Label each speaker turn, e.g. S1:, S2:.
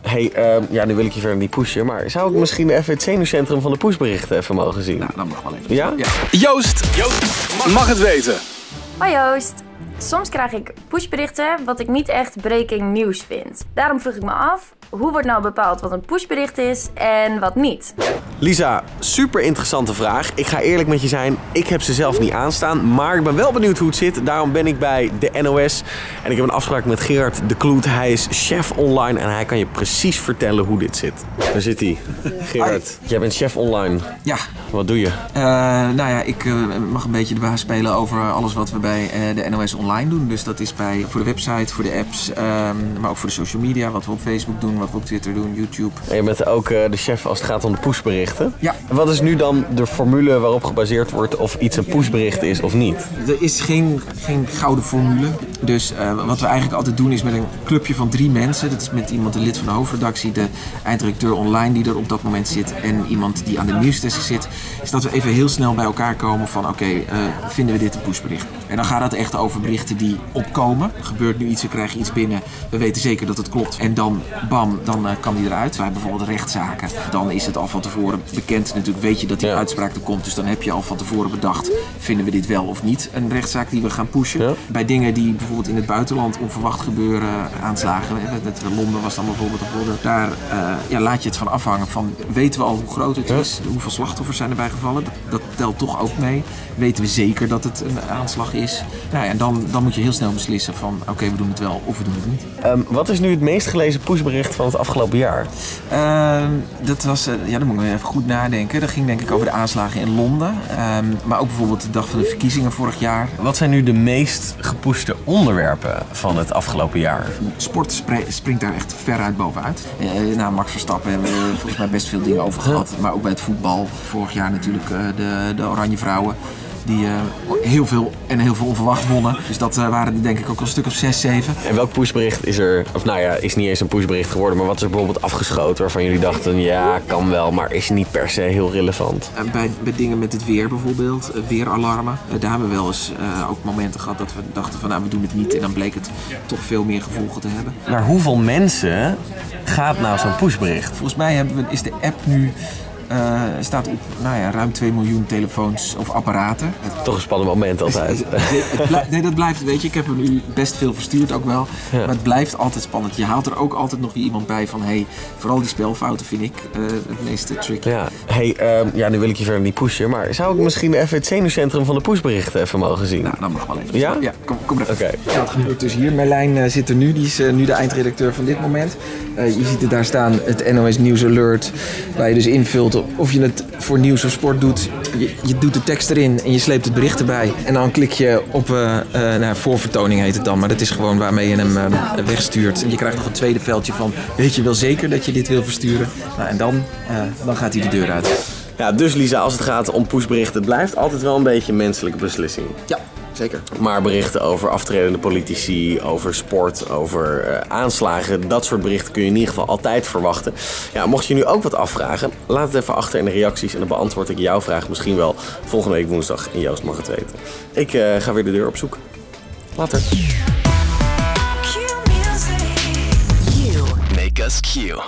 S1: Ja, nu wil ik je verder niet pushen, maar zou ik misschien even het zenuwcentrum van de pushberichten even mogen zien?
S2: Nou, dan mag wel even.
S1: Ja?
S3: Joost mag het weten.
S4: Hoi Joost. Soms krijg ik pushberichten wat ik niet echt breaking news vind. Daarom vroeg ik me af, hoe wordt nou bepaald wat een pushbericht is en wat niet?
S1: Lisa, super interessante vraag. Ik ga eerlijk met je zijn, ik heb ze zelf niet aanstaan, maar ik ben wel benieuwd hoe het zit. Daarom ben ik bij de NOS en ik heb een afspraak met Gerard de Kloet. Hij is chef online en hij kan je precies vertellen hoe dit zit. Daar zit hij. Gerard, jij bent chef online.
S2: Ja.
S1: Wat doe je?
S2: Nou ja, ik mag een beetje de baas spelen over alles wat we bij de NOS online doen. Dus dat is voor de website, voor de apps, maar ook voor de social media. Wat we op Facebook doen, wat we op Twitter doen, YouTube.
S1: En je bent ook de chef als het gaat om de pushberichten.
S2: Ja.
S1: Wat is nu dan de formule waarop gebaseerd wordt of iets een pushbericht is of niet?
S2: Er is geen gouden formule. Dus wat we eigenlijk altijd doen is met een clubje van 3 mensen. Dat is met iemand, de lid van de hoofdredactie, de eindredacteur online die er op dat moment zit en iemand die aan de nieuwsdesk zit. Is dat we even heel snel bij elkaar komen van oké, vinden we dit een pushbericht? En dan gaat het echt over berichten die opkomen. Er gebeurt nu iets, we krijgen iets binnen. We weten zeker dat het klopt. En dan, bam, dan kan die eruit. Wij hebben bijvoorbeeld rechtszaken. Dan is het al van tevoren bekend natuurlijk. Weet je dat die uitspraak er komt. Dus dan heb je al van tevoren bedacht, vinden we dit wel of niet een rechtszaak die we gaan pushen. Ja. Bij dingen die bijvoorbeeld in het buitenland onverwacht gebeuren, aanslagen. Londen was dan bijvoorbeeld een voorbeeld. Daar laat je het van afhangen van, weten we al hoe groot het is? Hoeveel slachtoffers zijn erbij gevallen? Dat telt toch ook mee. Weten we zeker dat het een aanslag is? Nou ja, en dan moet je heel snel beslissen van oké, we doen het wel of we doen het niet.
S1: Wat is nu het meest gelezen pushbericht van het afgelopen jaar?
S2: Dat was, dan moet ik even goed nadenken. Dat ging denk ik over de aanslagen in Londen. Maar ook bijvoorbeeld de dag van de verkiezingen vorig jaar.
S1: Wat zijn nu de meest gepushte onderwerpen van het afgelopen jaar?
S2: Sport springt daar echt veruit bovenuit. Max Verstappen hebben we volgens mij best veel dingen over gehad. Maar ook bij het voetbal. Vorig jaar natuurlijk de Oranje Vrouwen. Die heel veel onverwacht wonnen. Dus dat waren er denk ik ook een stuk of 6, 7.
S1: En welk pushbericht is er, of nou ja, is niet eens een pushbericht geworden, maar wat is er bijvoorbeeld afgeschoten waarvan jullie dachten, ja, kan wel, maar is niet per se heel relevant?
S2: Bij dingen met het weer bijvoorbeeld, weeralarmen. Daar hebben we wel eens ook momenten gehad dat we dachten van, nou, we doen het niet. En dan bleek het toch veel meer gevolgen te hebben.
S1: Naar hoeveel mensen gaat nou zo'n pushbericht?
S2: Volgens mij is de app nu... staat op ruim 2 miljoen telefoons of apparaten.
S1: Toch een spannend moment altijd.
S2: Nee, dat blijft, weet je, ik heb er nu best veel verstuurd ook wel. Ja. Maar het blijft altijd spannend. Je haalt er ook altijd nog weer iemand bij van, vooral die spelfouten vind ik het meest tricky.
S1: Ja. Nu wil ik je verder niet pushen, maar zou ik misschien even het zenuwcentrum van de pushberichten even mogen zien?
S2: Nou, dan mag wel even.
S1: Ja?
S2: Ja, kom er even.
S1: Okay.
S2: Ja, wat gebeurt dus hier? Merlijn zit er nu, die is nu de eindredacteur van dit moment. Je ziet het daar staan, het NOS Nieuws Alert, waar je dus invult of je het voor nieuws of sport doet. Je doet de tekst erin en je sleept het bericht erbij. En dan klik je op voorvertoning heet het dan. Maar dat is gewoon waarmee je hem wegstuurt. En je krijgt nog een tweede veldje van, weet je wel zeker dat je dit wil versturen? Nou, en dan gaat hij de deur uit.
S1: Ja, dus Lisa, als het gaat om pushberichten, het blijft altijd wel een beetje een menselijke beslissing.
S2: Ja. Zeker.
S1: Maar berichten over aftredende politici, over sport, over aanslagen, dat soort berichten kun je in ieder geval altijd verwachten. Ja, mocht je nu ook wat afvragen, laat het even achter in de reacties en dan beantwoord ik jouw vraag misschien wel volgende week woensdag in Joost mag het weten. Ik ga weer de deur opzoeken. Later.
S3: Make us Q.